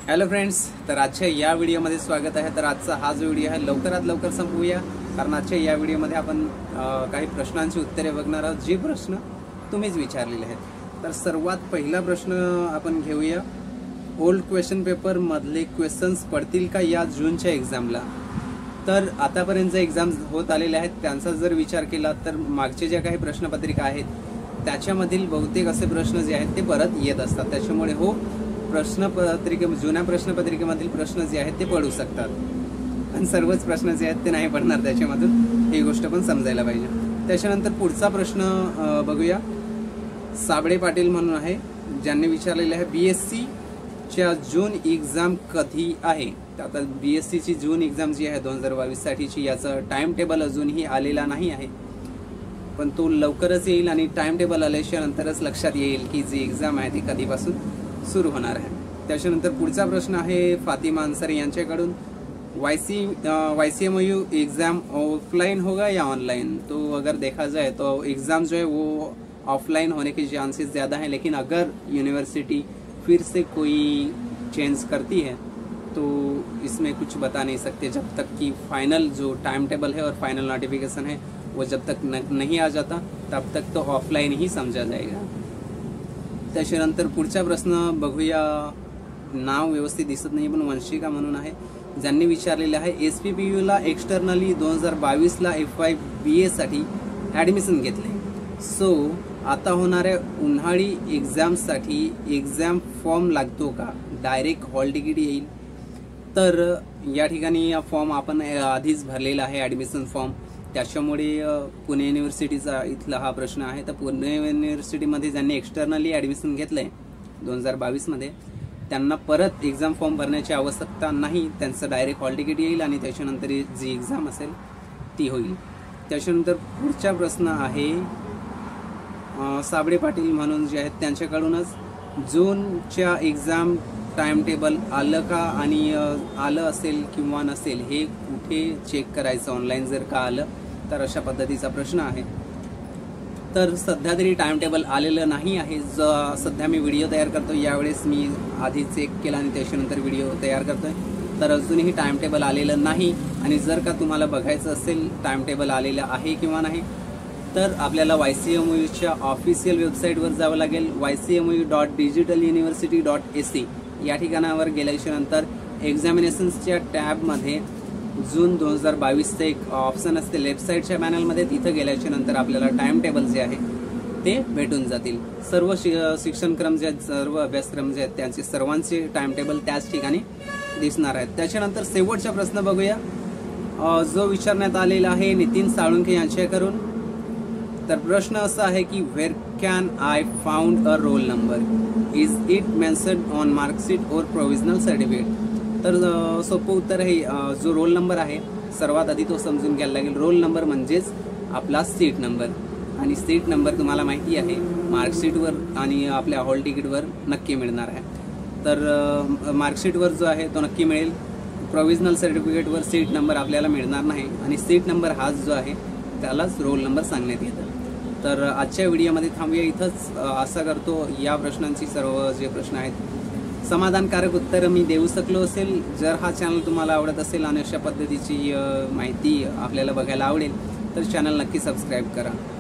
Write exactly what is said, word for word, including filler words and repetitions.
Hello friends, तर आजच्या या व्हिडिओमध्ये स्वागत आहे। तर आजचा हा जो व्हिडिओ आहे लवकरात लवकर संपवूया, कारण आजच्या या व्हिडिओमध्ये आपण काही प्रश्नांची उत्तरे बघणार आहोत, जे प्रश्न तुम्हीच विचारलेले आहेत। तर सर्वात पहिला प्रश्न आपण घेऊया, ओल्ड क्वेश्चन पेपर मधले क्वेश्चन्स पडतील का या जूनच्या एक्झामला? तर आतापर्यंत जे एक्झाम्स होत आलेले आहेत त्यांचा जर विचार केला तर मागचे ज्या काही प्रश्नपत्रिका आहेत त्याच्यामधील बहुतेक असे प्रश्न जे आहेत ते परत येत असतात, त्याच्यामुळे हो प्रश्नपत्रिके जुन्या प्रश्नपत्रिकेमधील प्रश्न जे आहेत ते पडू शकतात आणि सर्वच प्रश्न जे आहेत ते नाही पडणार त्याच्यामधून, ही गोष्ट पण समजायला पाहिजे। त्याच्यानंतर पुढचा प्रश्न बघूया, साबळे पाटील म्हणून आहे, ज्यांनी विचारलेले आहे बीएससी च्या जून एक्झाम कधी आहे? आता बीएससी ची जून एक्झाम जी आहे दोन हजार बावीस साठीची, याचं टाइम टेबल अजूनही आलेला नाही आहे, पण तो लवकरच येईल आणि टाइम टेबल आल्याच्या नंतरच लक्षात येईल की जी एक्झाम आहे ती कधीपासून सुरू होणार है। त्याच्यानंतर पुढचा प्रश्न आहे फातिमा अंसारी यांच्याकडून, वाईसी वाईसीएमयू एग्जाम ऑफलाइन होगा या ऑनलाइन? तो अगर देखा जाए तो एग्ज़ाम जो है वो ऑफलाइन होने के चांसेस ज़्यादा हैं, लेकिन अगर यूनिवर्सिटी फिर से कोई चेंज करती है तो इसमें कुछ बता नहीं सकते, जब तक कि फाइनल जो टाइम टेबल है और फाइनल नोटिफिकेशन है वो जब तक नहीं आ जाता तब तक तो ऑफलाइन ही समझा जाएगा। त्याच्यानंतर पुढचा प्रश्न बघूया, नाव व्यवस्थित दिसत नाही पण वंशिका म्हणून आहे, ज्यांनी विचारलेले आहे एस पी पी यू ला एक्सटर्नली दोन हजार बावीस ला एफ वाय बी ए साठी ॲडमिशन घेतले, सो आता होणाऱ्या उन्हाळी एक्झामसाठी एक्झाम फॉर्म लागतो का? डायरेक्ट हॉल तिकीट येईल? तर या ठिकाणी फॉर्म आपण आधीच भरलेला आहे ॲडमिशन फॉर्म, त्याच्यामुळे पुणे युनिव्हर्सिटीचा इथला हा प्रश्न आहे। तर पुणे युनिव्हर्सिटीमध्ये ज्यांनी एक्सटर्नली ॲडमिशन घेतलंय दोन हजार बावीस मध्ये त्यांना परत एक्झाम फॉर्म भरण्याची आवश्यकता नाही, त्यांचं डायरेक्ट हॉल तिकीट येईल आणि त्याच्यानंतर जी एक्झाम असेल ती होईल। त्याच्यानंतर पुढचा प्रश्न आहे साबळे पाटील म्हणून जे आहेत त्यांच्याकडूनच, जूनच्या एक्झाम टाइम टेबल आलं का आणि आलं असेल किंवा नसेल हे कुठे चेक करायचं? ऑनलाईन जर का आलं तर अशा पद्धतीचा प्रश्न आहे। तर सध्या तरी टाइम टेबल आलेलं नाही आहे, सध्या मी व्हिडिओ तयार करतोय यावेळेस मी आधी चेक केला आणि त्याच्यानंतर व्हिडिओ तयार करतोय, तर अजूनही टाइम टेबल आलेलं नाही। आणि जर का तुम्हाला बघायचं असेल टाइम टेबल आलेलं आहे किंवा नाही तर आपल्याला वायसीएमयूच्या ऑफिशियल वेबसाईटवर जावं लागेल, YCMU dot digital university dot A C या ठिकाणावर गेल्याच्या नंतर एक्झामिनेशन्सच्या टॅबमध्ये जून दोन हजार बावीसचं एक ऑप्शन असते लेफ्ट साईडच्या पॅनलमध्ये, तिथं गेल्याच्या नंतर आपल्याला टाइम टेबल जे आहे ते भेटून जातील। सर्व शिक्षणक्रम जे आहेत, सर्व अभ्यासक्रम जे आहेत त्यांचे सर्वांचे टाइम टेबल त्याच ठिकाणी दिसणार आहेत। त्याच्यानंतर शेवटचा प्रश्न बघूया, जो विचारण्यात आलेला आहे नितीन साळुंखे यांच्याकडून। तर प्रश्न असा आहे की where can I found a roll number? Is it mentioned on marksheet और प्रोविजनल सर्टिफिकेट? तर सोपं उत्तर आहे, जो रोल नंबर आहे सर्वात आधी तो समजून घ्यायला लागेल। रोल नंबर म्हणजेच आपला सीट नंबर, आणि सीट नंबर तुम्हाला माहिती आहे मार्कशीटवर आणि आपल्या हॉल तिकीटवर नक्की मिळणार आहे। तर मार्कशीटवर जो आहे तो नक्की मिळेल, प्रोविजनल सर्टिफिकेटवर सीट नंबर आपल्याला मिळणार नाही, आणि सीट नंबर हाच जो आहे त्यालाच रोल नंबर सांगण्यात येतं। तर आजच्या व्हिडिओमध्ये थांबूया इथंच। आशा करतो या प्रश्नांची सर्व जे प्रश्न आहेत समाधानकारक उत्तर मी देऊ शकलो असेल। जर हा चॅनल तुम्हाला आवडत असेल आणि अशा पद्धतीची माहिती आपल्याला बघायला आवडेल तर चॅनल नक्की सबस्क्राईब करा।